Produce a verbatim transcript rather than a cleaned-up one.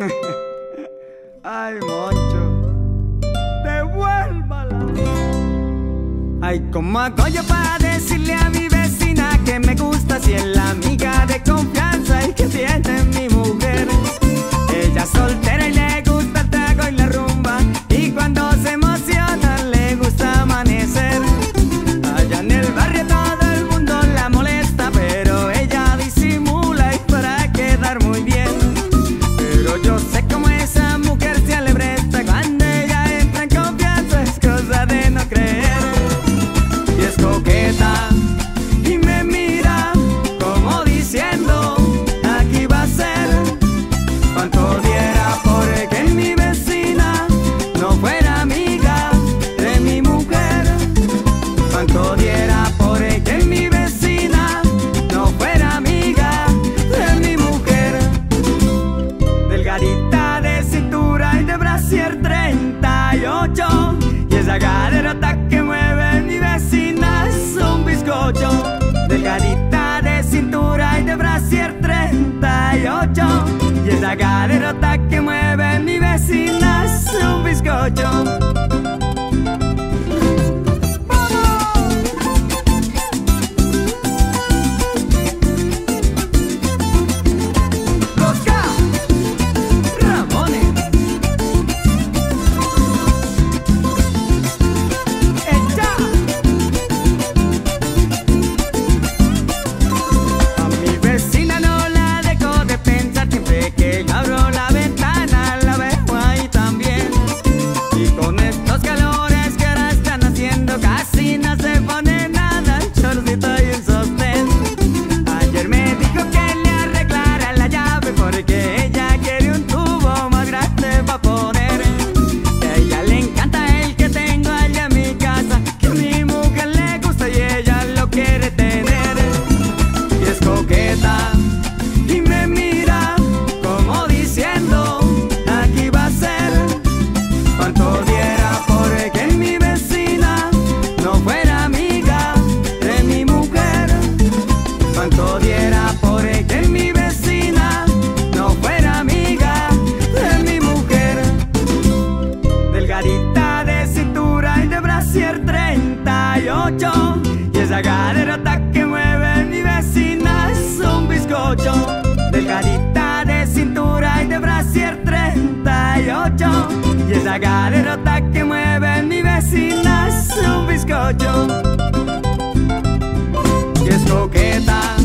Ay, Moncho, devuélvala. Ay, ¿cómo hago yo para decirle a mi vecina que me gusta si es la amiga de confianza y que tiene mi mujer? Ella es soltera y le gusta el trago y la rumba, y cuando se emociona le gusta amanecer. Allá en el barrio todo el mundo la molesta, pero ella disimula y para quedar muy bien. Pero yo sé cómo esa mujer se alebresta cuando ella entra en confianza, es cosa de no creer. Y es coqueta y me mira como diciendo, aquí va a ser. Cuánto diera por que mi vecina no fuera amiga de mi mujer. Cuánto diera por que mi vecina no fuera amiga de mi mujer. Delgadita de cintura y de brasier treinta y ocho, y esa caderota que mueve mi vecina es un bizcocho. Delgadita de cintura y de brasier treinta y ocho, y esa caderota que mueve mi vecina es un bizcocho. Y me mira como diciendo, aquí va a ser. Cuánto diera por que mi vecina no fuera amiga de mi mujer. Cuánto diera por que mi vecina no fuera amiga de mi mujer. Delgadita de cintura y de brasier treinta y ocho, y esa caderota que mueve mi vecina es un bizcocho. Delgadita de cintura y de brasier treinta y ocho, y esa caderota que mueve mi vecina es un bizcocho. Y es coqueta